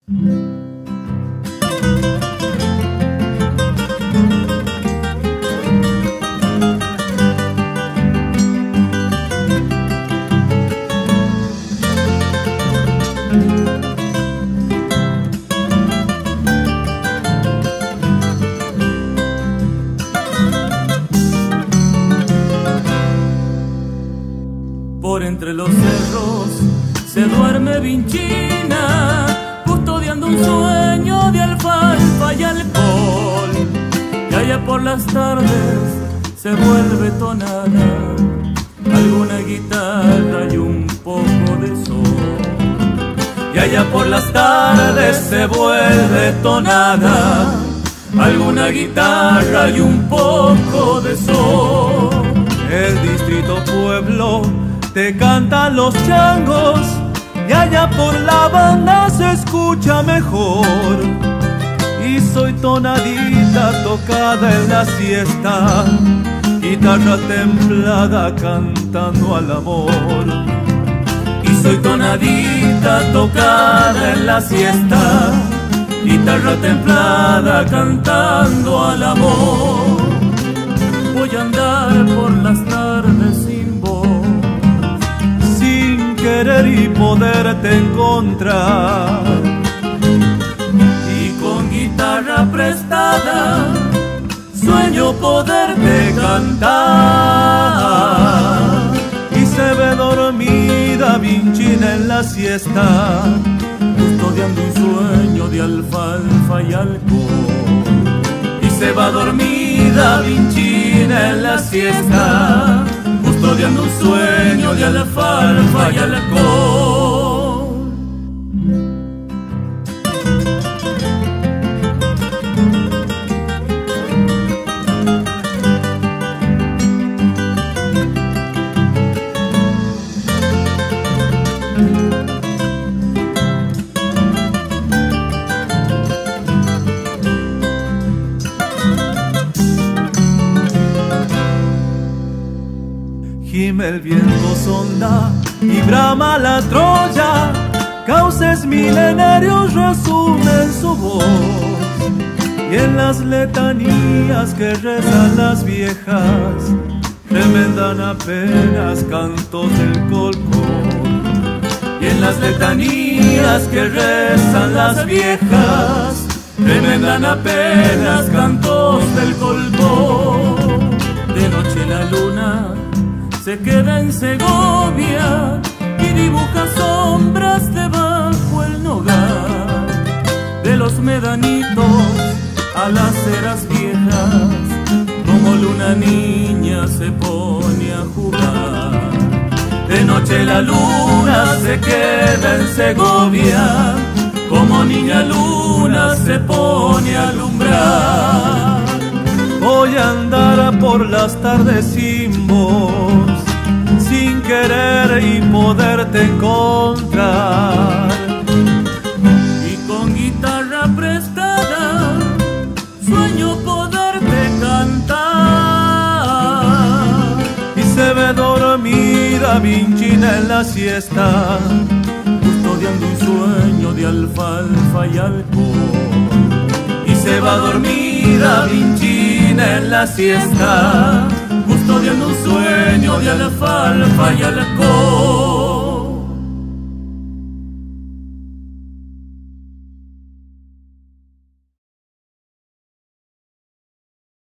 Por entre los cerros se duerme Vinchina, custodiando un sueño de alfalfa y alcohol. Y allá por las tardes se vuelve tonada alguna guitarra y un poco de sol. Y allá por las tardes se vuelve tonada alguna guitarra y un poco de sol. El distrito pueblo te cantan los changos y allá por la banda se escucha mejor. Y soy tonadita tocada en la siesta, guitarra templada cantando al amor. Y soy tonadita tocada en la siesta, guitarra templada cantando al amor. Voy a andar por las tardes sin vos, sin querer y poderte encontrar. Y con guitarra prestada sueño poderte cantar. Y se ve dormida Vinchina en la siesta, custodiando un sueño de alfalfa y alcohol. Y se va dormida Vinchina en la siesta, custodiando un sueño de alfalfa y alcohol. Gime el viento sonda y brama la Troya, cauces milenarios resumen su voz. Y en las letanías que rezan las viejas, remendan apenas cantos del colcón. Y en las letanías que rezan las viejas, remendan apenas cantos del colcón. De noche la luna se queda en Segovia y dibuja sombras debajo el nogal. De los medanitos a las ceras viejas, como luna niña se pone a jugar. De noche la luna se queda en Segovia, como niña luna se pone a alumbrar. Voy a andar por las tardes sin vos, sin querer y poderte encontrar. Y con guitarra prestada sueño poderte cantar. Y se ve dormida Vinchina en la siesta, custodiando un sueño de alfalfa y alcohol. Y se va dormida Vinchina en la siesta, custodiando un sueño de alfalfa y alcohol.